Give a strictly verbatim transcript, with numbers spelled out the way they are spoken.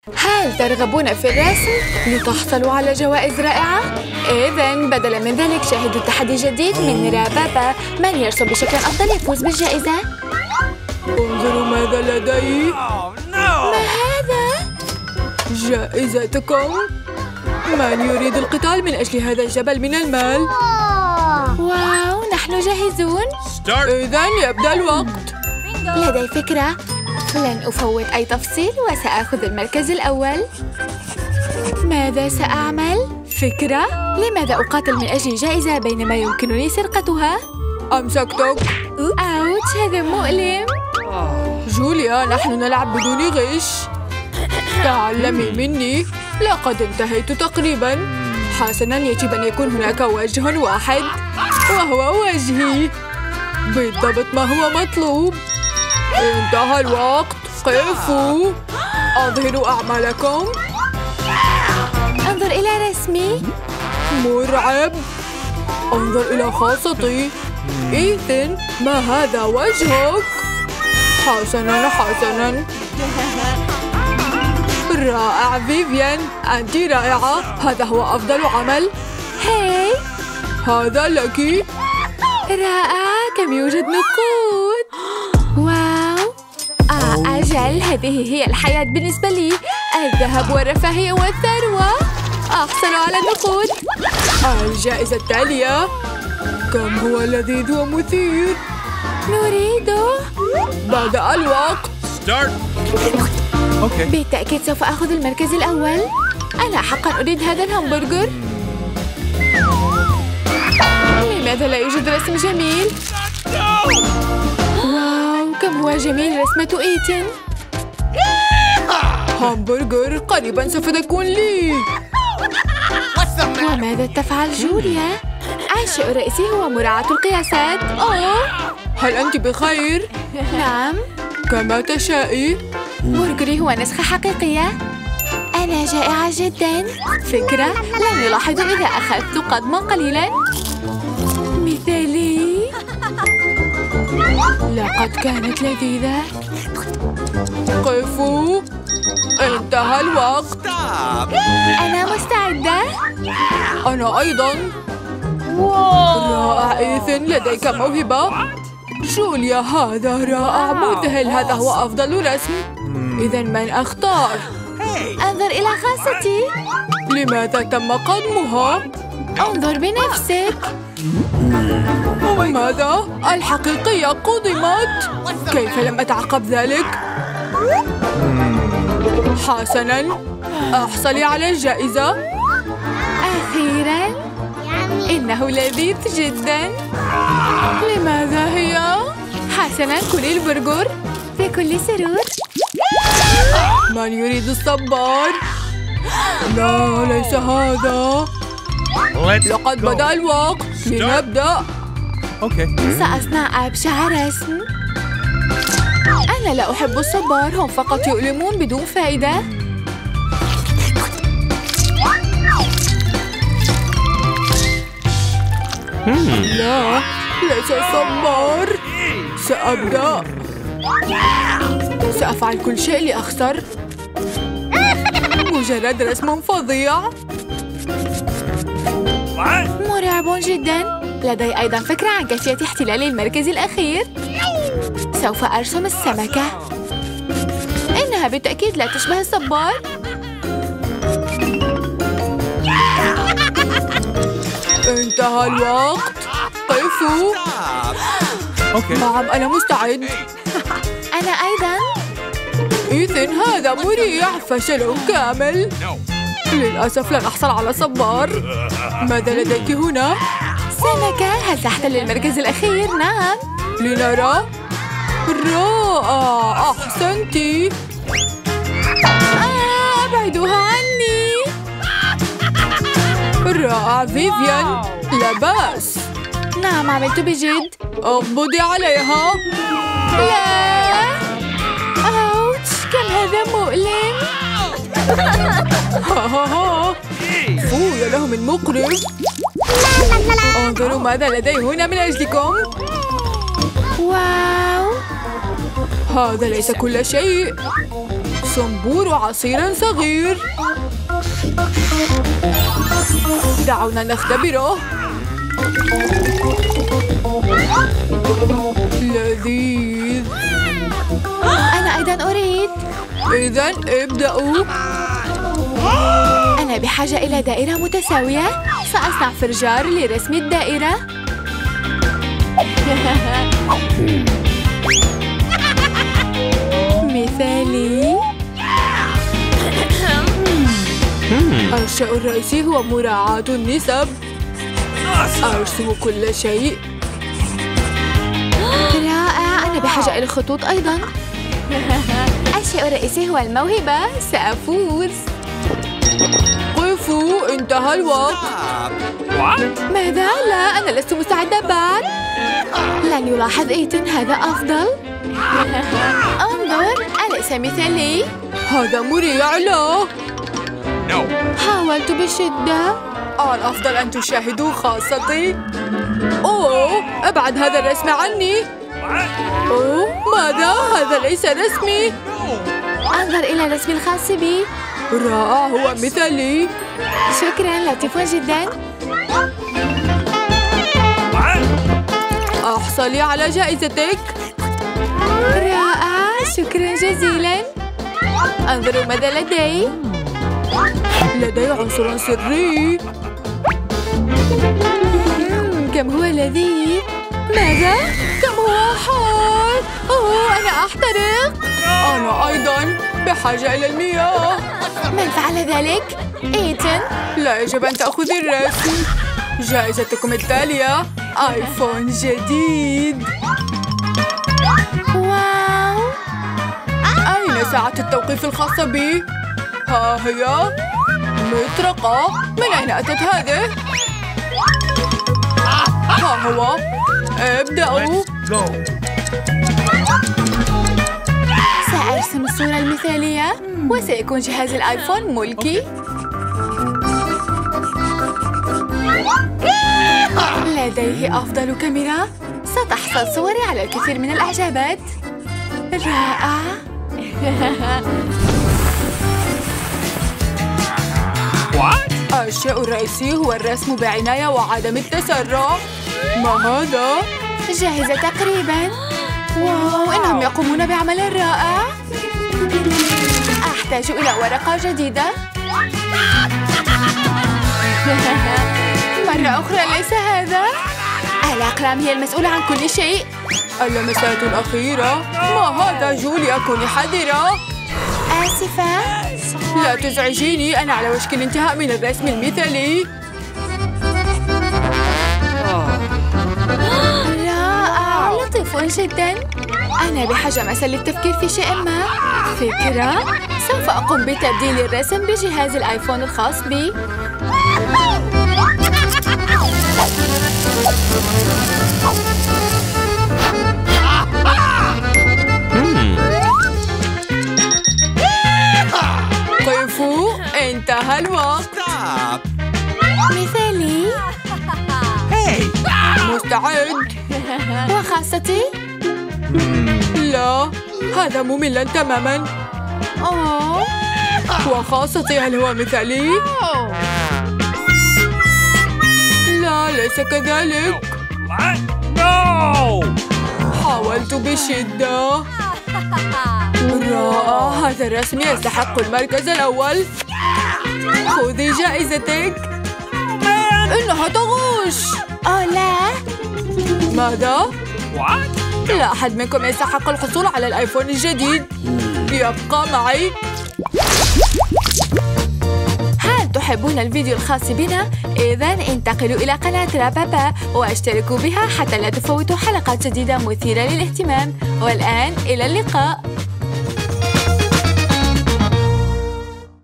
هل ترغبون في الرسم لتحصلوا على جوائز رائعة؟ إذن بدلاً من ذلك شاهدوا تحدي جديد من رابابا. من يرسم بشكل أفضل يفوز بالجائزة. انظروا ماذا لدي. ما هذا؟ جائزتكم. من يريد القتال من أجل هذا الجبل من المال؟ واو، نحن جاهزون. إذن يبدأ الوقت. لدي فكرة. لن أفوت أي تفصيل وسأخذ المركز الأول. ماذا سأعمل؟ فكرة؟ لماذا أقاتل من أجل جائزة بينما يمكنني سرقتها؟ أمسكتك. أوتش، هذا مؤلم. جوليا، نحن نلعب بدون غش. تعلمي مني. لقد انتهيت تقريباً. حسناً، يجب أن يكون هناك وجه واحد وهو وجهي. بالضبط ما هو مطلوب. انتهى الوقت. قفوا. أظهروا أعمالكم. انظر إلى رسمي. مرعب. انظر إلى خاصتي. إيثن، ما هذا وجهك؟ حسناً حسناً. رائع فيفيان، أنت رائعة. هذا هو أفضل عمل. هاي، هذا لك. رائع، كم يوجد نقود. واو. آه أجل، هذه هي الحياة بالنسبة لي. الذهب والرفاهية والثروة. أحصل على النقود. الجائزة التالية. كم هو لذيذ ومثير. نريده. بدأ الوقت. أوكي. بالتأكيد سوف أخذ المركز الأول. أنا حقا أريد هذا الهمبرجر. لماذا لا يوجد رسم جميل؟ واو، كم هو جميل رسمة إيتن. همبرجر قريبا سوف تكون لي. وماذا تفعل جوليا؟ الشيء الرئيسي هو مراعاة القياسات. أوه، هل أنت بخير؟ نعم. كما تشائي. برجري هو نسخة حقيقية. أنا جائعة جدا. فكرة، لن يلاحظوا إذا أخذت قدما قليلا. مثالي. لقد كانت لذيذة. قفوا. انتهى الوقت. أنا مستعدة. أنا أيضاً. رائع إيثن، لديك موهبة. جوليا، هذا رائع مذهل. هذا هو أفضل رسم. إذن من أختار؟ انظر إلى خاصتي. لماذا تم قدمها؟ انظر بنفسك. ماذا؟ الحقيقية قدمت. كيف لم أتعقب ذلك؟ حسناً، احصلي على الجائزة. أخيراً، إنه لذيذ جداً. لماذا هي؟ حسناً، كلي البرجر بكل سرور. من يريد الصبار؟ لا، ليس هذا. لقد بدأ الوقت. لنبدأ. أوكي. سأصنع أبشع رسم. أنا لا أحب الصبار، هم فقط يؤلمون بدون فائدة. لا، ليس صبار. سأبدأ. سأفعل كل شيء لأخسر. مجرد رسم فظيع. مرعب جدا. لدي أيضا فكرة عن كيفية احتلال المركز الأخير. سوف أرسم السمكة. إنها بالتأكيد لا تشبه الصبار. انتهى الوقت. قفوا. أوكي. نعم، أنا مستعد. أنا أيضا. إيثن، هذا مريح. فشل كامل. للأسف لن أحصل على صبار. ماذا لديك هنا؟ سمكة. هل تحتل المركز الأخير؟ نعم. لنرى. رائع، أحسنتي. آه، أبعدوها عني. رائع فيفيان، لا بأس. نعم، عملت بجد. اقبضي عليها. لا. أوتش، كم هذا مؤلم. ها ها ها. فو، يا له من مقرف. انظروا ماذا لدي هنا من أجلكم. واو. هذا ليس كل شيء. صنبور عصير صغير. دعونا نختبره. لذيذ. أنا أيضاً أريد. إذن ابدأوا. أنا بحاجة إلى دائرة متساوية. سأصنع فرجار لرسم الدائرة. مثالي. الشيء الرئيسي هو مراعاة النسب. أرسم كل شيء. رائع. أنا بحاجة إلى خطوط أيضاً. الشيء الرئيسي هو الموهبة. سأفوز. قفوا، انتهى الوقت. ماذا؟ لا، أنا لست مستعدة بعد. لن يلاحظ إيتن. هذا أفضل. انظر، أليس مثالي؟ هذا مريع. لا، حاولت بشدة. الأفضل أن تشاهدوا خاصتي. أوه، أبعد هذا الرسم عني. أوه، ماذا؟ هذا ليس رسمي. انظر إلى الرسم الخاص بي. رائع، هو مثالي. شكراً، لطيف جداً. احصلي على جائزتك. رائع، شكراً جزيلاً. انظروا ماذا لدي. لدي عنصر سري. مم، كم هو لذيذ. ماذا؟ كم هو حار. أوه، أنا أحترق. أنا أيضاً بحاجة إلى المياه. من فعل ذلك؟ إيتن. لا يجب أن تأخذي الرسم. جائزتكم التالية آيفون جديد. واو. أين ساعة التوقيف الخاصة بي؟ ها هي. مطرقة. من أين أتت هذه؟ ها هو. ابدأوا. سأرسم الصورة المثالية وسيكون جهاز الآيفون ملكي. لديه أفضل كاميرا. ستحصل صوري على الكثير من الإعجابات. رائع. الشيء الرئيسي هو الرسم بعناية وعدم التسرع. ما هذا؟ جاهزة تقريباً. واو، إنهم يقومون بعمل رائع. أحتاج إلى ورقة جديدة. مرة أخرى ليس هذا. الأقلام هي المسؤولة عن كل شيء. اللمسات الأخيرة. ما هذا جوليا؟ كوني حذرة. آسفة. لا تزعجيني، أنا على وشك الانتهاء من الرسم المثالي. رائع، لطيف جدا. أنا بحاجة مثلا للتفكير في شيء ما. فكرة. سوف أقوم بتبديل الرسم بجهاز الآيفون الخاص بي. قفوا، انتهى الوقت. مثالي. مستعد. وخاصتي؟ لا، هذا مملاً تماماً. أوه. وخاصتي، هل هو مثالي؟ لا، ليس كذلك. حاولت بشدة. رائع، هذا الرسم يستحق المركز الأول. خذي جائزتك. إنها تغش. أوه لا. ماذا؟ لا أحد منكم يستحق الحصول على الآيفون الجديد. يبقى معي. هل تحبون الفيديو الخاص بنا؟ إذن انتقلوا إلى قناة رابابا واشتركوا بها حتى لا تفوتوا حلقات جديدة مثيرة للاهتمام. والآن إلى اللقاء.